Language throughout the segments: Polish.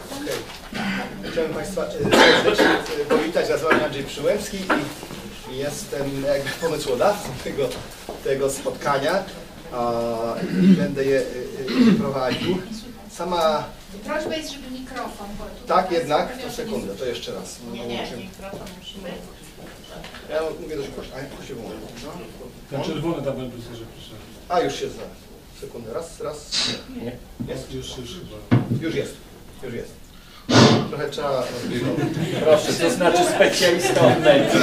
Chciałem Państwa serdecznie powitać. Nazywam się Andrzej Przyłębski i jestem jakby pomysłodawcą tego spotkania i będę je prowadził. Sama... Prośba jest, żeby mikrofon... Tak, jednak? To sekundę, to jeszcze raz. Nie, mikrofon musimy... Ja mówię dość głośno, a jak to się włączy? Ten czerwony tam będę że proszę. A, już się za sekundę. Raz. Nie. Jest? Już chyba. Już jest. Trochę trzeba... Proszę, to znaczy specjalista od mediów.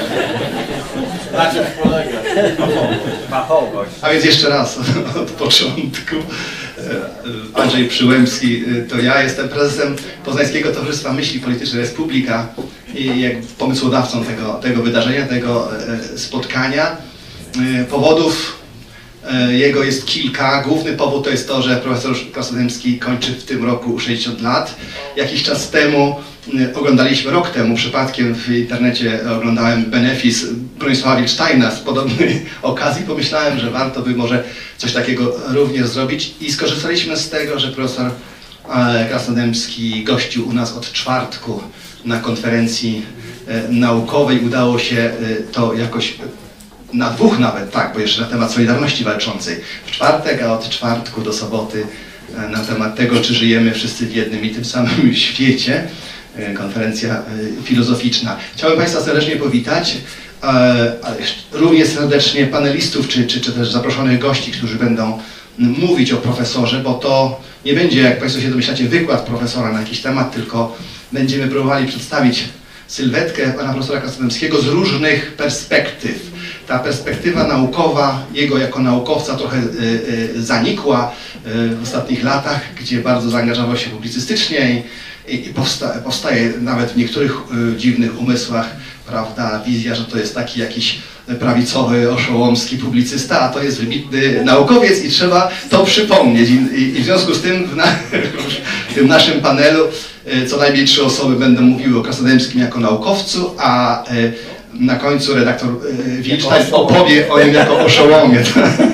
Na czym polega? Fachowość. A więc jeszcze raz od początku. Andrzej Przyłębski to ja, jestem prezesem Poznańskiego Towarzystwa Myśli Politycznej Republika i jak pomysłodawcą tego wydarzenia, tego spotkania. Powodów jego jest kilka. Główny powód to jest to, że profesor Krasnodębski kończy w tym roku 60 lat. Jakiś czas temu rok temu przypadkiem w internecie oglądałem benefis Bronisława Wilcztajna z podobnej okazji. Pomyślałem, że warto by może coś takiego również zrobić i skorzystaliśmy z tego, że profesor Krasnodębski gościł u nas od czwartku na konferencji naukowej. Udało się to jakoś na dwóch nawet, tak, bo jeszcze na temat Solidarności Walczącej w czwartek, a od czwartku do soboty na temat tego, czy żyjemy wszyscy w jednym i tym samym świecie. Konferencja filozoficzna. Chciałbym Państwa serdecznie powitać, ale również serdecznie panelistów, czy też zaproszonych gości, którzy będą mówić o profesorze, bo to nie będzie, jak Państwo się domyślacie, wykład profesora na jakiś temat, tylko będziemy próbowali przedstawić sylwetkę pana profesora Krasnodębskiego z różnych perspektyw. Ta perspektywa naukowa, jego jako naukowca trochę zanikła w ostatnich latach, gdzie bardzo zaangażował się publicystycznie i powstaje nawet w niektórych dziwnych umysłach, prawda, wizja, że to jest taki jakiś prawicowy, oszołomski publicysta, a to jest wybitny naukowiec i trzeba to przypomnieć. I w związku z tym w tym naszym panelu co najmniej 3 osoby będą mówiły o Krasnodębskim jako naukowcu, a na końcu redaktor Wilcztajn opowie o nim jako oszołomie.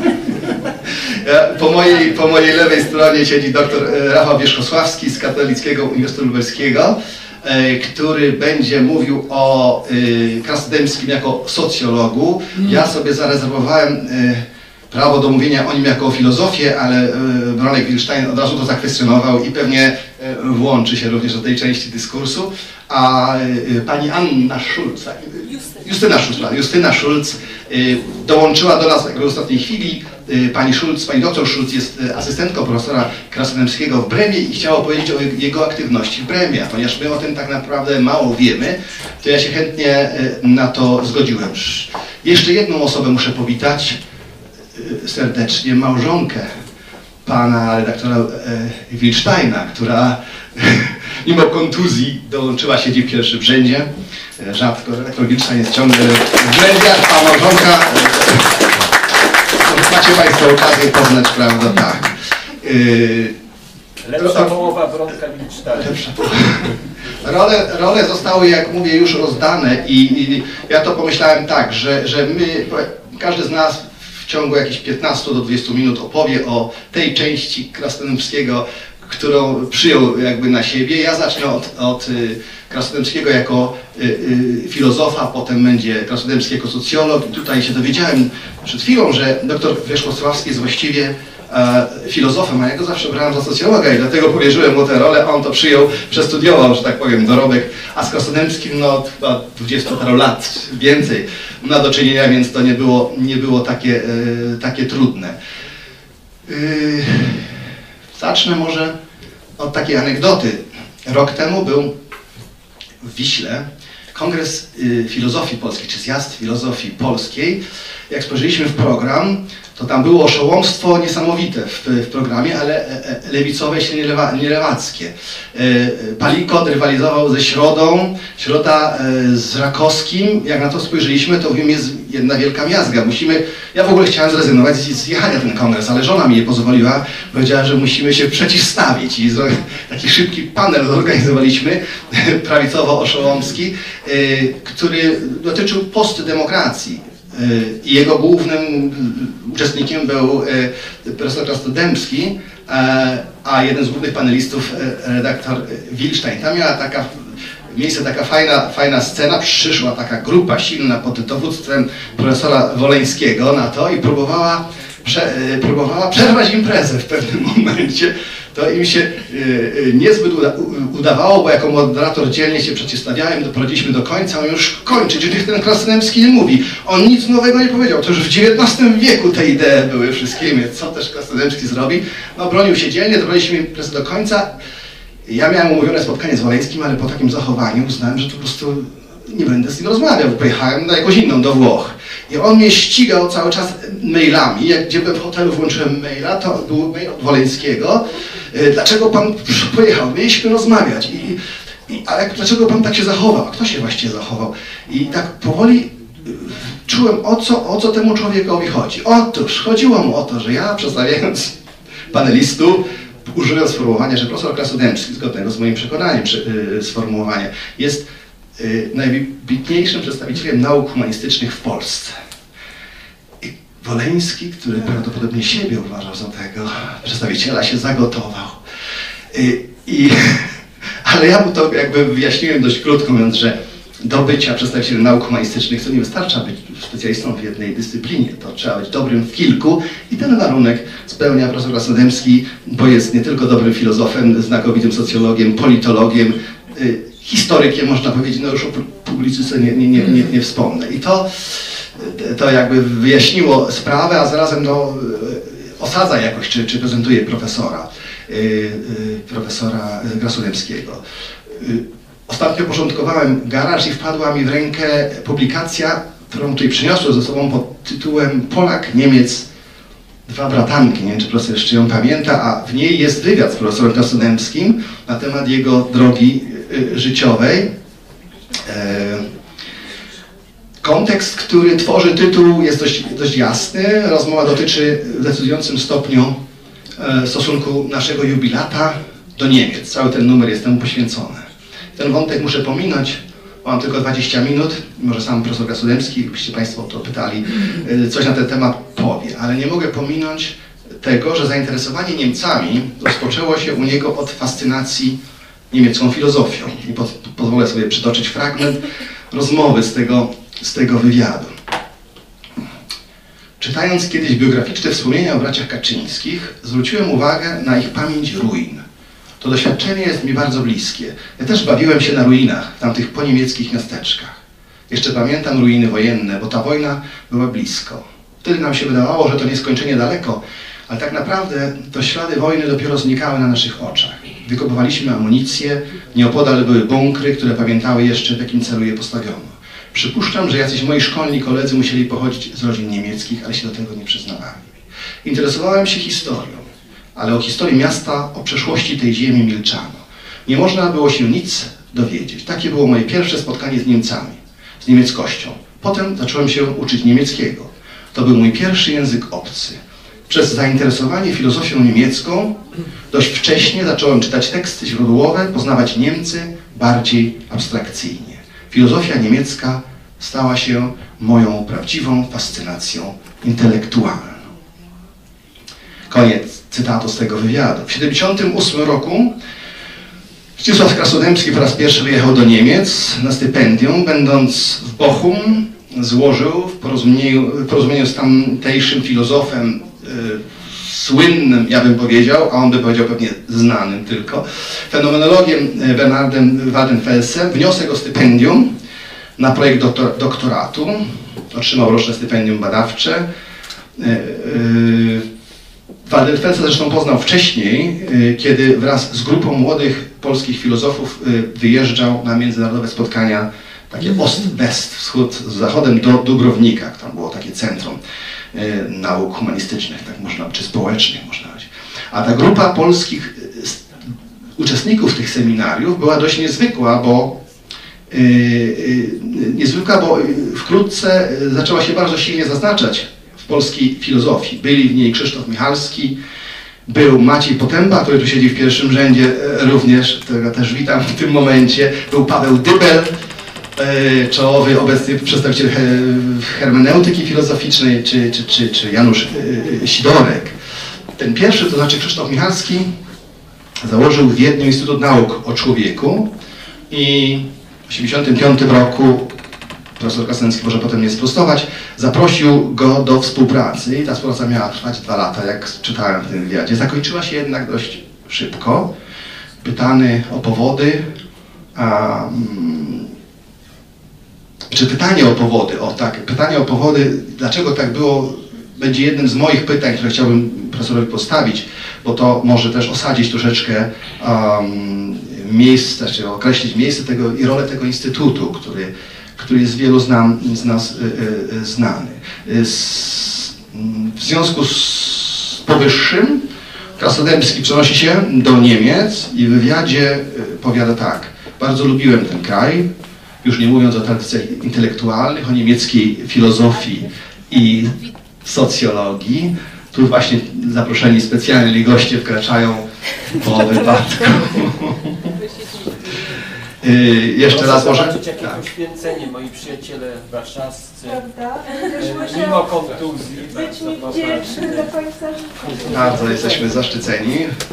Po mojej lewej stronie siedzi dr Rafał Wierzchosławski z Katolickiego Uniwersytetu Lubelskiego, który będzie mówił o Krasnodębskim jako socjologu. Ja sobie zarezerwowałem prawo do mówienia o nim jako o filozofię, ale Bronek Wilcztajn od razu to zakwestionował i pewnie włączy się również do tej części dyskursu. A pani Anna Schulz, Justyna Schulz dołączyła do nas jakby w ostatniej chwili. Pani doktor Schulz jest asystentką profesora Krasnodębskiego w Bremie i chciała powiedzieć o jego aktywności w Bremie, a ponieważ my o tym tak naprawdę mało wiemy, to ja się chętnie na to zgodziłem. Jeszcze jedną osobę muszę powitać serdecznie, małżonkę pana redaktora Wilcztajna, która mimo kontuzji dołączyła, siedzi w pierwszym rzędzie. Rzadko redaktor Wilcztajn jest ciągle w mediach, a małżonka macie Państwo okazję poznać, prawda? Tak. Lepsza połowa Bronka Wilcztajna. Role zostały, jak mówię, już rozdane i ja to pomyślałem tak, że my, każdy z nas w ciągu jakichś 15 do 20 minut opowie o tej części Krasnodębskiego, którą przyjął jakby na siebie. Ja zacznę od Krasnodębskiego jako filozofa, potem będzie Krasnodębski jako socjolog. Tutaj się dowiedziałem przed chwilą, że dr Wierzchosławski jest właściwie filozofem, a ja go zawsze brałem za socjologa i dlatego powierzyłem mu tę rolę, on to przyjął, przestudiował, że tak powiem, dorobek, a z Krasnodębskim no chyba 20 paru lat więcej ma do czynienia, więc to nie było takie trudne. Zacznę może od takiej anegdoty. Rok temu był w Wiśle Kongres Filozofii Polskiej, czy Zjazd Filozofii Polskiej. Jak spojrzeliśmy w program, to tam było oszołomstwo niesamowite w programie, ale lewicowe, się nie lewackie. Palikot rywalizował ze Środą, Środa z Rakowskim. Jak na to spojrzeliśmy, to w nim jest jedna wielka miazga. Ja w ogóle chciałem zrezygnować z jechania na ten kongres, ale żona mi nie pozwoliła. Powiedziała, że musimy się przeciwstawić i taki szybki panel zorganizowaliśmy, prawicowo-oszołomski, który dotyczył postdemokracji. I jego głównym uczestnikiem był profesor Krasnodębski, a jeden z głównych panelistów, redaktor Wilstein. Tam miała miejsce taka fajna scena, przyszła taka grupa silna pod dowództwem profesora Woleńskiego na to i próbowała przerwać imprezę w pewnym momencie. To im się niezbyt udawało, bo jako moderator dzielnie się przeciwstawiałem, doprowadziliśmy do końca, on już kończyć, niech ten Krasnodębski nie mówi. On nic nowego nie powiedział, to już w XIX wieku te idee były wszystkie, co też Krasnodębski zrobi. No bronił się dzielnie, doprowadziliśmy imprezę do końca. Ja miałem umówione spotkanie z Woleńskim, ale po takim zachowaniu uznałem, że to po prostu nie będę z nim rozmawiał. Pojechałem na jakąś inną do Włoch. I on mnie ścigał cały czas mailami. Jak gdzie byłem w hotelu, włączyłem maila, to był mail od Woleńskiego. Dlaczego pan pojechał? Mieliśmy rozmawiać. Ale dlaczego pan tak się zachował? Kto się właściwie zachował? I tak powoli czułem, o co temu człowiekowi chodzi. Otóż chodziło mu o to, że ja przedstawiając panelistów, użyłem sformułowania, że profesor Krasnodębski, zgodnego z moim przekonaniem sformułowania, jest najwybitniejszym przedstawicielem nauk humanistycznych w Polsce. I Woleński, który prawdopodobnie siebie uważał za tego przedstawiciela, się zagotował. Ale ja mu to jakby wyjaśniłem dość krótko, mówiąc, że do bycia przedstawicielem nauk humanistycznych to nie wystarcza być specjalistą w jednej dyscyplinie, to trzeba być dobrym w kilku i ten warunek spełnia profesor Krasnodębski, bo jest nie tylko dobrym filozofem, znakomitym socjologiem, politologiem, historykiem, można powiedzieć, no już o publicystyce nie wspomnę. I to jakby wyjaśniło sprawę, a zarazem osadza jakoś, czy prezentuje profesora Krasnodębskiego. Ostatnio porządkowałem garaż i wpadła mi w rękę publikacja, którą tutaj przyniosłem ze sobą pod tytułem Polak, Niemiec, dwa bratanki. Nie wiem, czy profesor jeszcze ją pamięta, a w niej jest wywiad z profesorem Krasnodębskim na temat jego drogi życiowej. Kontekst, który tworzy tytuł, jest dość jasny. Rozmowa dotyczy w decydującym stopniu stosunku naszego jubilata do Niemiec. Cały ten numer jest temu poświęcony. Ten wątek muszę pominąć, mam tylko 20 minut, może sam profesor Krasnodębski, gdybyście Państwo o to pytali, coś na ten temat powie, ale nie mogę pominąć tego, że zainteresowanie Niemcami rozpoczęło się u niego od fascynacji niemiecką filozofią. I pozwolę sobie przytoczyć fragment rozmowy z tego wywiadu. Czytając kiedyś biograficzne wspomnienia o braciach Kaczyńskich, zwróciłem uwagę na ich pamięć ruin. To doświadczenie jest mi bardzo bliskie. Ja też bawiłem się na ruinach w tamtych poniemieckich miasteczkach. Jeszcze pamiętam ruiny wojenne, bo ta wojna była blisko. Wtedy nam się wydawało, że to nieskończenie daleko, ale tak naprawdę to ślady wojny dopiero znikały na naszych oczach. Wykopywaliśmy amunicję, nieopodal były bunkry, które pamiętały jeszcze, w jakim celu je postawiono. Przypuszczam, że jacyś moi szkolni koledzy musieli pochodzić z rodzin niemieckich, ale się do tego nie przyznawali. Interesowałem się historią, ale o historii miasta, o przeszłości tej ziemi milczano. Nie można było się nic dowiedzieć. Takie było moje pierwsze spotkanie z Niemcami, z niemieckością. Potem zacząłem się uczyć niemieckiego. To był mój pierwszy język obcy. Przez zainteresowanie filozofią niemiecką dość wcześnie zacząłem czytać teksty źródłowe, poznawać Niemcy bardziej abstrakcyjnie. Filozofia niemiecka stała się moją prawdziwą fascynacją intelektualną. Koniec cytatu z tego wywiadu. W 1978 roku Zdzisław Krasnodębski po raz pierwszy wyjechał do Niemiec na stypendium. Będąc w Bochum, złożył w porozumieniu z tamtejszym filozofem słynnym, ja bym powiedział, a on by powiedział pewnie znanym tylko, fenomenologiem Bernardem Waldenfelsem, wniosek o stypendium na projekt doktoratu. Otrzymał roczne stypendium badawcze. Waldenfelsa zresztą poznał wcześniej, kiedy wraz z grupą młodych polskich filozofów wyjeżdżał na międzynarodowe spotkania, takie Ost-West, wschód z zachodem, do Dubrownika. Tam było takie centrum nauk humanistycznych, tak można, czy społecznych można powiedzieć. A ta grupa polskich uczestników tych seminariów była dość niezwykła, bo wkrótce zaczęła się bardzo silnie zaznaczać w polskiej filozofii. Byli w niej Krzysztof Michalski, był Maciej Potępa, który tu siedzi w pierwszym rzędzie również, którego też witam w tym momencie, był Paweł Dybel, czołowy obecny przedstawiciel hermeneutyki filozoficznej, czy Janusz Sidorek. Ten pierwszy, to znaczy Krzysztof Michalski, założył w Wiedniu Instytut Nauk o Człowieku i w 1985 roku, profesor Krasnęcki może potem mnie sprostować, zaprosił go do współpracy i ta współpraca miała trwać 2 lata, jak czytałem w tym wywiadzie. Zakończyła się jednak dość szybko. Pytany o powody, pytanie o powody, dlaczego tak było, będzie jednym z moich pytań, które chciałbym profesorowi postawić, bo to może też osadzić troszeczkę miejsce, czy określić miejsce tego i rolę tego instytutu, który jest wielu z nas znany. W związku z powyższym Krasnodębski przenosi się do Niemiec i w wywiadzie powiada tak: bardzo lubiłem ten kraj, już nie mówiąc o tradycjach intelektualnych, o niemieckiej filozofii i socjologii. Tu właśnie zaproszeni specjalni goście wkraczają po wypadku. Jeszcze raz może? Zobaczyć, jakie poświęcenie moi przyjaciele warszawscy, Prawda? mimo kontuzji. Być mi wdzięczny do końca życia. Bardzo jesteśmy zaszczyceni.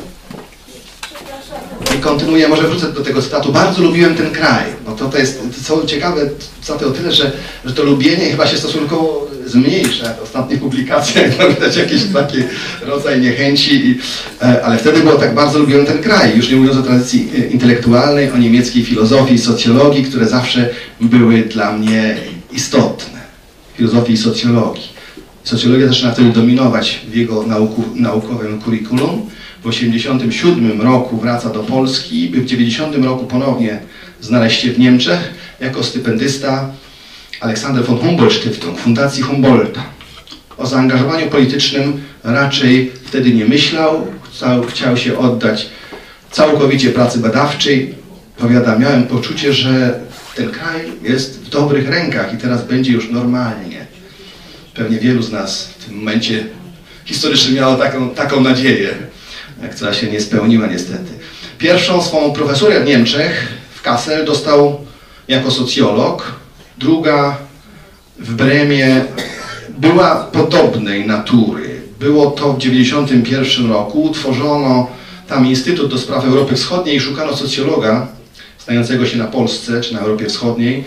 I kontynuuję, może wrócę do tego cytatu. Bardzo lubiłem ten kraj, bo to jest co ciekawe, o tyle, że to lubienie chyba się stosunkowo zmniejsza w ostatnich publikacjach, no widać jakiś taki rodzaj niechęci, ale wtedy było tak: bardzo lubiłem ten kraj, już nie mówiąc o tradycji intelektualnej, o niemieckiej filozofii, socjologii, które zawsze były dla mnie istotne. Filozofii i socjologii. Socjologia zaczyna wtedy dominować w jego naukowym curriculum. W 1987 roku wraca do Polski, by w 1990 roku ponownie znaleźć się w Niemczech jako stypendysta Alexander von Humboldt Stiftung, Fundacji Humboldta. O zaangażowaniu politycznym raczej wtedy nie myślał, chciał się oddać całkowicie pracy badawczej. Powiada: miałem poczucie, że ten kraj jest w dobrych rękach i teraz będzie już normalnie. Pewnie wielu z nas w tym momencie historycznym miało taką nadzieję, która się nie spełniła niestety. Pierwszą swą profesurę w Niemczech, w Kassel, dostał jako socjolog. Druga w Bremie była podobnej natury. Było to w 1991 roku. Utworzono tam Instytut do Spraw Europy Wschodniej i szukano socjologa znającego się na Polsce czy na Europie Wschodniej.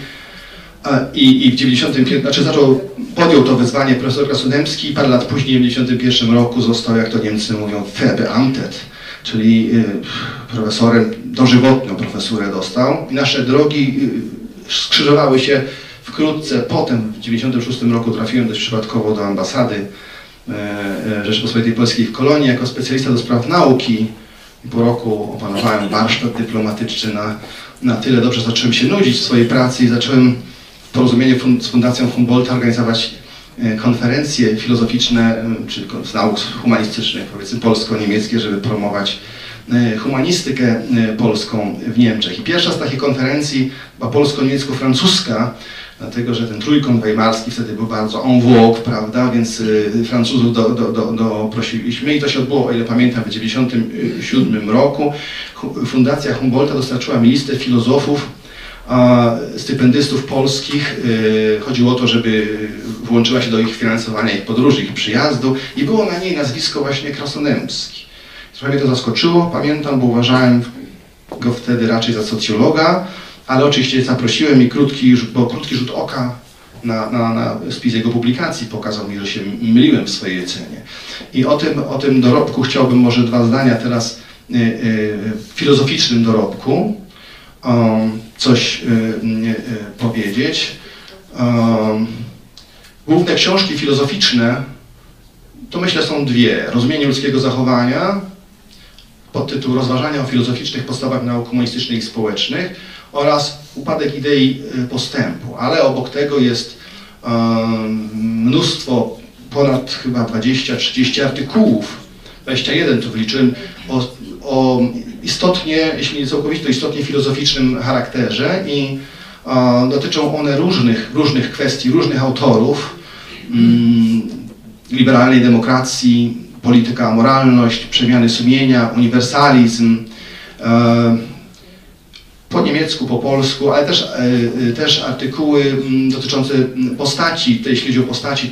I w 1991, podjął to wyzwanie profesor Krasnodębski i parę lat później, w 1991 roku, został, jak to Niemcy mówią, verbeamtet, czyli profesorem, dożywotnią profesurę dostał. I nasze drogi skrzyżowały się wkrótce potem. W 1996 roku trafiłem dość przypadkowo do ambasady Rzeczypospolitej Polskiej w Kolonii jako specjalista do spraw nauki. I po roku opanowałem warsztat dyplomatyczny. Na tyle dobrze zacząłem się nudzić w swojej pracy i zacząłem w porozumieniu z Fundacją Humboldta organizować konferencje filozoficzne, czy z nauk humanistycznych, powiedzmy polsko-niemieckie, żeby promować humanistykę polską w Niemczech. I pierwsza z takich konferencji była polsko-niemiecko-francuska, dlatego że ten trójkąt weimarski wtedy był bardzo en vogue, prawda, więc Francuzów doprosiliśmy i to się odbyło, o ile pamiętam, w 1997 roku. Fundacja Humboldta dostarczyła mi listę filozofów, stypendystów polskich. Chodziło o to, żeby włączyła się do ich finansowania ich podróży, ich przyjazdu i było na niej nazwisko właśnie Krasnodębski. Trochę mnie to zaskoczyło, pamiętam, bo uważałem go wtedy raczej za socjologa, ale oczywiście zaprosiłem i krótki rzut oka na spis jego publikacji pokazał mi, że się myliłem w swojej ocenie. I o tym dorobku chciałbym może 2 zdania teraz filozoficznym dorobku coś powiedzieć. Główne książki filozoficzne to myślę są 2. Rozumienie ludzkiego zachowania, podtytuł Rozważania o filozoficznych podstawach nauk humanistycznych i społecznych, oraz Upadek idei postępu, ale obok tego jest mnóstwo, ponad chyba 20-30 artykułów, 21 tu wyliczyłem, o istotnie, jeśli nie całkowicie, to istotnie filozoficznym charakterze i dotyczą one różnych kwestii, różnych autorów, liberalnej demokracji, polityka, moralność, przemiany sumienia, uniwersalizm, po niemiecku, po polsku, ale też artykuły dotyczące postaci. Jeśli chodzi o postaci,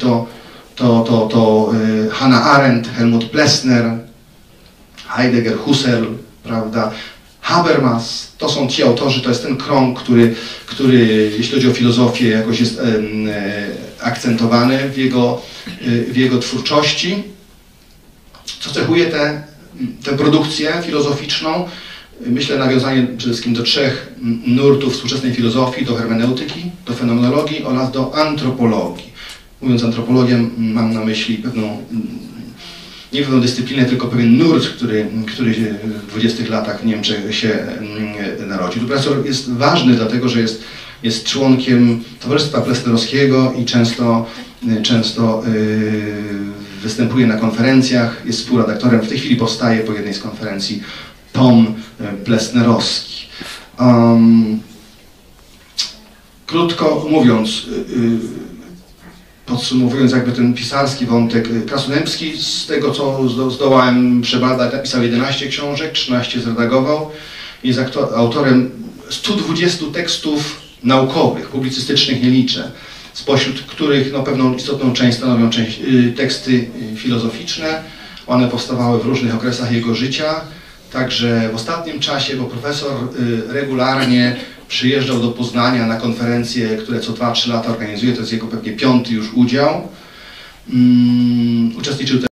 to Hannah Arendt, Helmut Plessner, Heidegger, Husserl, prawda? Habermas, to są ci autorzy, to jest ten krąg, który jeśli chodzi o filozofię, jakoś jest akcentowany w jego twórczości. Co cechuje tę produkcję filozoficzną? Myślę nawiązanie przede wszystkim do 3 nurtów współczesnej filozofii, do hermeneutyki, do fenomenologii oraz do antropologii. Mówiąc antropologię, mam na myśli nie pewną dyscyplinę, tylko pewien nurt, który w 20 latach w Niemczech się narodził. Tu profesor jest ważny, dlatego że jest członkiem Towarzystwa Plessnerowskiego i często występuje na konferencjach, jest współredaktorem. W tej chwili powstaje po jednej z konferencji tom plessnerowski. Krótko mówiąc, podsumowując jakby ten pisarski wątek, Krasnodębski, z tego co zdołałem przebadać, napisał 11 książek, 13 zredagował. Jest autorem 120 tekstów naukowych, publicystycznych nie liczę, spośród których pewną istotną część stanowią teksty filozoficzne. One powstawały w różnych okresach jego życia. Także w ostatnim czasie, bo profesor regularnie przyjeżdżał do Poznania na konferencje, które co 2-3 lata organizuje, to jest jego pewnie 5. już udział. Uczestniczył